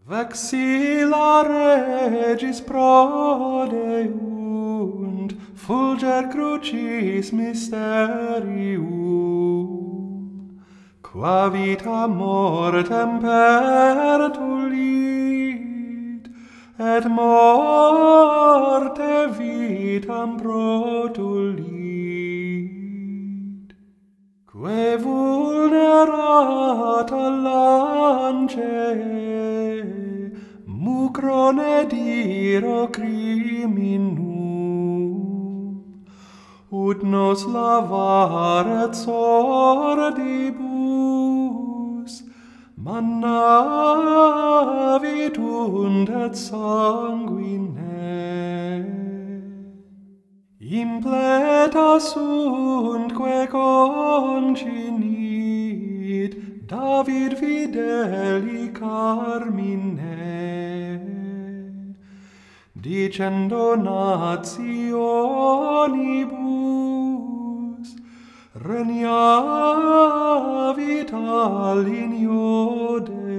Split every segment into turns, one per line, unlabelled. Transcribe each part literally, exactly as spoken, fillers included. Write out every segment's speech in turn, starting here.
Vexilla regis prodeunt, fulger crucis mysterium, qua vita mortem pertulit, et morte vitam protulit. Que vulnerata lance, mucrone diro criminum, ut nos lavaret sordibus, manavit undet sanguine. Impleta suntque concinit David fideli carmine, dicendo nationibus regnavit alignio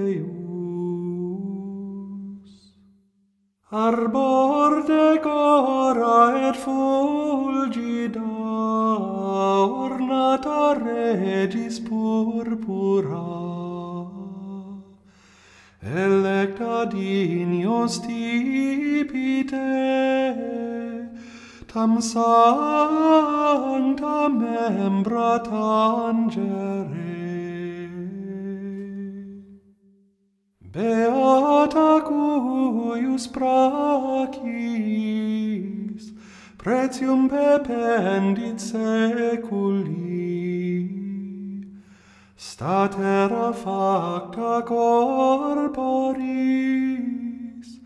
Deus. Arbor decora et fulgida, ornata regis purpura, electa dignos stipite, tam sancta membra tangere. Beata cuius pracis pretium pependit seculi, statera facta corporis,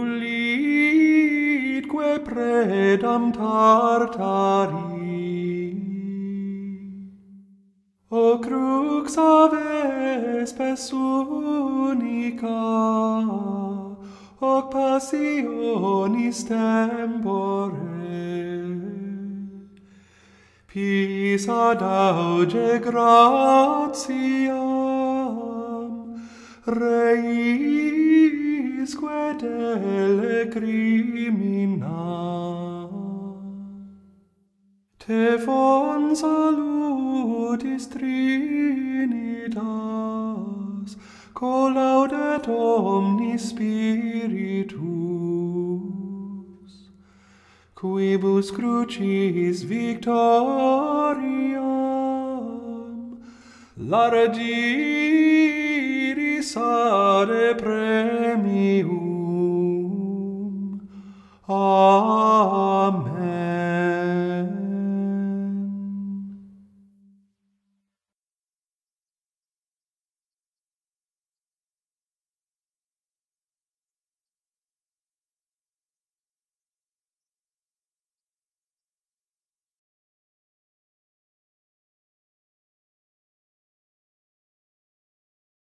tulitque predam tartari. O crux ave spes unica, hoc passionis tempore, pisa dauge gratiam, reisque dele crimina. Te fons salutis Trinitas, collaudet omnis spiritus, quibus crucis victoriam largiris ade premium.